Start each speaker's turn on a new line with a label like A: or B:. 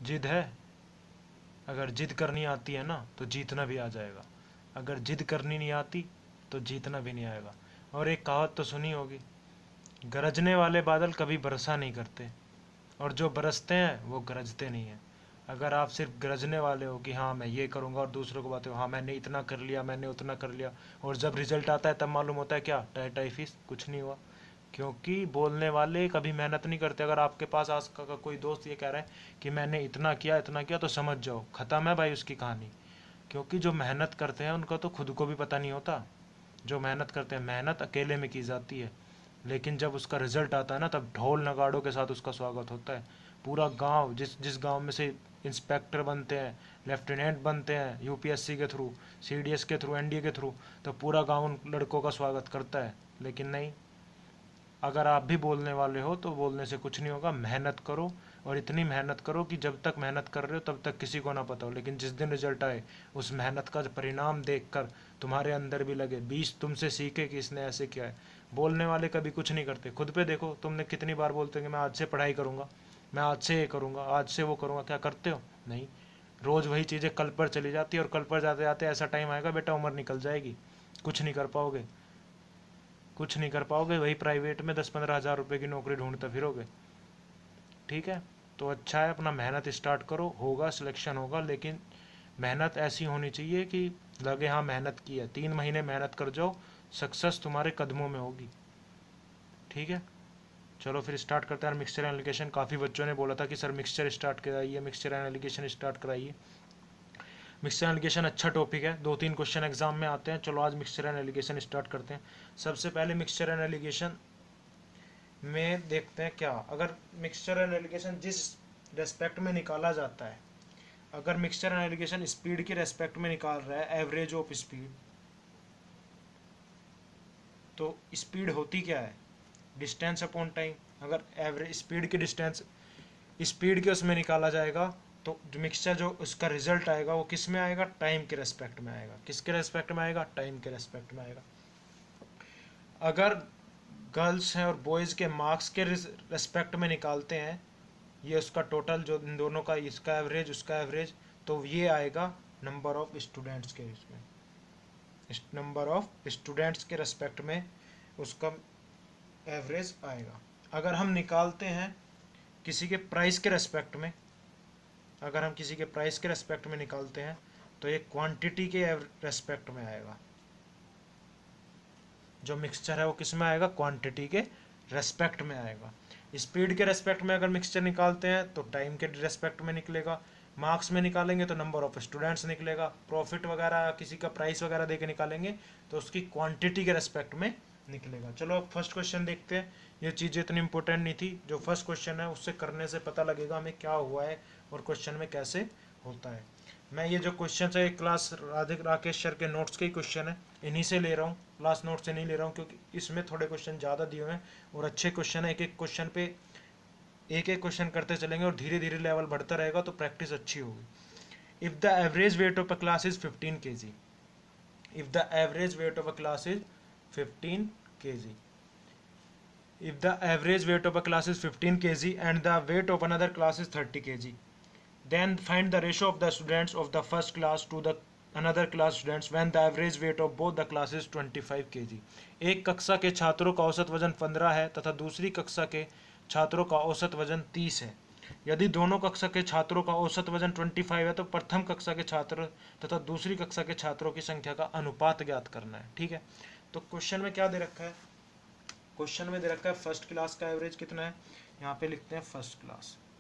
A: जिद है? अगर जिद करनी आती है ना तो जीतना भी आ जाएगा, अगर जिद करनी नहीं आती तो जीतना भी नहीं आएगा। और एक कहावत तो सुनी होगी, गरजने वाले बादल कभी बरसा नहीं करते, और जो बरसते हैं वो गरजते नहीं हैं। अगर आप सिर्फ गरजने वाले हो कि हाँ मैं ये करूँगा, और दूसरों को बातें हाँ मैंने इतना कर लिया, मैंने उतना कर लिया, और जब रिजल्ट आता है तब मालूम होता है क्या, टाई टाई फीस, कुछ नहीं हुआ। क्योंकि बोलने वाले कभी मेहनत नहीं करते। अगर आपके पास आज का कोई दोस्त ये कह रहा है कि मैंने इतना किया, तो समझ जाओ ख़त्म है भाई उसकी कहानी। क्योंकि जो मेहनत करते हैं उनका तो खुद को भी पता नहीं होता। जो मेहनत करते हैं, मेहनत अकेले में की जाती है, लेकिन जब उसका रिजल्ट आता है ना, तब ढोल नगाड़ों के साथ उसका स्वागत होता है। पूरा गांव, जिस जिस गांव में से इंस्पेक्टर बनते हैं, लेफ्टिनेंट बनते हैं यूपीएससी के थ्रू, सीडीएस के थ्रू, एनडीए के थ्रू, तो पूरा गांव उन लड़कों का स्वागत करता है। लेकिन नहीं, अगर आप भी बोलने वाले हो तो बोलने से कुछ नहीं होगा। मेहनत करो, और इतनी मेहनत करो कि जब तक मेहनत कर रहे हो तब तक किसी को ना पता हो, लेकिन जिस दिन रिजल्ट आए उस मेहनत का परिणाम देखकर तुम्हारे अंदर भी लगे, बीस तुमसे सीखे कि इसने ऐसे किया है। बोलने वाले कभी कुछ नहीं करते। खुद पे देखो, तुमने कितनी बार बोलते हो कि मैं आज से पढ़ाई करूँगा, मैं आज से ये करूँगा, आज से वो करूँगा, क्या करते हो? नहीं। रोज़ वही चीज़ें कल पर चली जाती है, और कल पर जाते जाते ऐसा टाइम आएगा बेटा, उम्र निकल जाएगी, कुछ नहीं कर पाओगे, कुछ नहीं कर पाओगे। वही प्राइवेट में 10-15 हज़ार रुपये की नौकरी ढूंढते फिरोगे। ठीक है, तो अच्छा है, अपना मेहनत स्टार्ट करो, होगा सिलेक्शन होगा, लेकिन मेहनत ऐसी होनी चाहिए कि लगे हाँ मेहनत की है। 3 महीने मेहनत कर जाओ, सक्सेस तुम्हारे कदमों में होगी। ठीक है, चलो फिर स्टार्ट करते हैं मिक्सचर एनालिसिस। काफ़ी बच्चों ने बोला था कि सर मिक्सचर स्टार्ट कराइए, मिक्सचर एनालिसिस स्टार्ट कराइए। मिक्सचर एनालिसिस अच्छा टॉपिक है, 2-3 क्वेश्चन एग्जाम में आते हैं। चलो आज मिक्सचर एनालिसिस स्टार्ट करते हैं। सबसे पहले मिक्सचर एनालिसिस में देखते हैं क्या, अगर मिक्सचर एनालिसिस जिस रेस्पेक्ट में निकाला जाता है, अगर मिक्सचर एनालिसिस स्पीड के रेस्पेक्ट में निकाल रहा है, एवरेज ऑफ स्पीड, तो स्पीड होती क्या है, डिस्टेंस अपॉन टाइम। अगर एवरेज स्पीड की डिस्टेंस, स्पीड के उसमें निकाला जाएगा, तो जो मिक्सचर जो उसका रिजल्ट आएगा वो किस में आएगा, टाइम के रेस्पेक्ट में आएगा। किसके रेस्पेक्ट में आएगा, टाइम के रेस्पेक्ट में आएगा। अगर गर्ल्स हैं और बॉयज़ के मार्क्स के रेस्पेक्ट में निकालते हैं, ये उसका टोटल जो इन दोनों का, इसका एवरेज उसका एवरेज, तो ये आएगा नंबर ऑफ स्टूडेंट्स के इसमें, नंबर ऑफ स्टूडेंट्स के रेस्पेक्ट में उसका एवरेज आएगा। अगर हम निकालते हैं किसी के प्राइस के रेस्पेक्ट में, अगर हम किसी के प्राइस के रेस्पेक्ट में निकालते हैं, तो ये क्वांटिटी के रेस्पेक्ट में आएगा। जो मिक्सचर है वो किस में आएगा, क्वांटिटी के रेस्पेक्ट में आएगा। स्पीड के रेस्पेक्ट में अगर मिक्सचर निकालते हैं तो टाइम के रेस्पेक्ट में निकलेगा। मार्क्स में निकालेंगे तो नंबर ऑफ स्टूडेंट्स निकलेगा। प्रॉफिट वगैरह किसी का प्राइस वगैरह दे के निकालेंगे तो उसकी क्वांटिटी के रेस्पेक्ट में निकलेगा। चलो अब फर्स्ट क्वेश्चन देखते हैं। ये चीज़ें इतनी इंपॉर्टेंट नहीं थी, जो फर्स्ट क्वेश्चन है उससे करने से पता लगेगा हमें क्या हुआ है और क्वेश्चन में कैसे होता है। मैं ये जो क्वेश्चन है क्लास राकेश सर के नोट्स के ही क्वेश्चन है, इन्हीं से ले रहा हूँ, क्लास नोट से नहीं ले रहा हूँ, क्योंकि इसमें थोड़े क्वेश्चन ज़्यादा दिए हुए हैं और अच्छे क्वेश्चन है। एक एक क्वेश्चन पे एक एक क्वेश्चन करते चलेंगे और धीरे धीरे लेवल बढ़ता रहेगा तो प्रैक्टिस अच्छी होगी। If the average weight of a class is 15 kg, if the average weight of a class is 15 kg, if the average weight of a class is 15 kg and the weight of another class is 30 kg, then find the ratio of the students of the first class to the another class students when the average weight of both the classes 25 kg। एक कक्षा के छात्रों का औसत वजन 15 है तथा दूसरी कक्षा के छात्रों का औसत वजन 30 है। यदि दोनों कक्षा के छात्रों का औसत वजन 25 है तो प्रथम कक्षा के छात्र तथा दूसरी कक्षा के छात्रों की संख्या का अनुपात ज्ञात करना है। ठीक है, तो क्वेश्चन में क्या दे रखा है, क्वेश्चन में दे रखा है फर्स्ट क्लास का एवरेज कितना है, यहाँ पे लिखते हैं फर्स्ट क्लास।